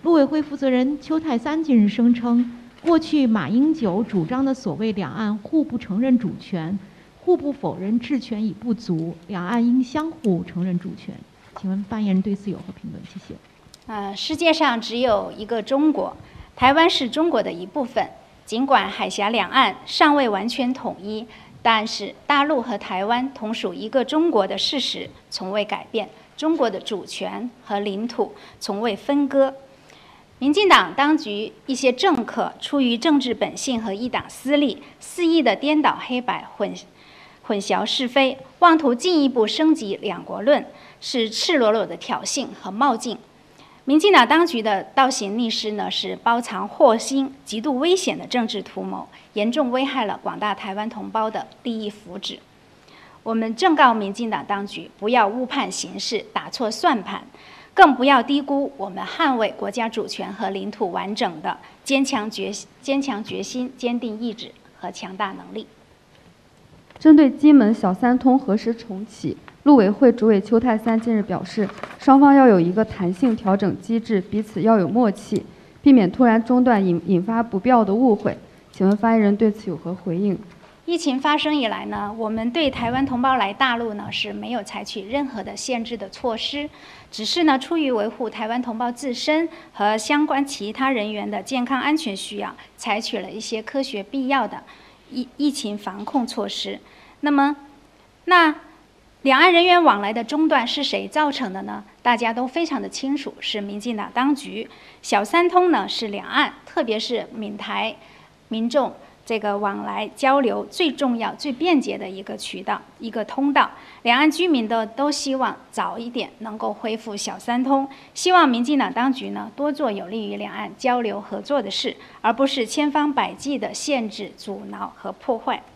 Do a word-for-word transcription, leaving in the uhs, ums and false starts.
陆委会负责人邱泰三近日声称，过去马英九主张的所谓两岸互不承认主权、互不否认治权已不足，两岸应相互承认主权。请问发言人对此有何评论？谢谢。 呃，世界上只有一个中国，台湾是中国的一部分。尽管海峡两岸尚未完全统一，但是大陆和台湾同属一个中国的事实从未改变，中国的主权和领土从未分割。民进党当局一些政客出于政治本性和一党私利，肆意的颠倒黑白、混混淆是非，妄图进一步升级两国论，是赤裸裸的挑衅和冒进。民进党当局的倒行逆施呢，是包藏祸心、极度危险的政治图谋，严重危害了广大台湾同胞的利益福祉。我们正告民进党当局，不要误判形势，打错算盘，更不要低估我们捍卫国家主权和领土完整的坚强决坚强决心、坚定意志和强大能力。 针对金门小三通何时重启，陆委会主委邱泰三近日表示，双方要有一个弹性调整机制，彼此要有默契，避免突然中断引引发不必要的误会。请问发言人对此有何回应？ 疫情发生以来呢，我们对台湾同胞来大陆呢是没有采取任何的限制的措施，只是呢出于维护台湾同胞自身和相关其他人员的健康安全需要，采取了一些科学必要的疫疫情防控措施。那么，那两岸人员往来的中断是谁造成的呢？大家都非常的清楚，是民进党当局。小三通呢是两岸，特别是闽台民众这个往来交流最重要、最便捷的一个渠道、一个通道。两岸居民的都希望早一点能够恢复小三通，希望民进党当局呢多做有利于两岸交流合作的事，而不是千方百计的限制、阻挠和破坏。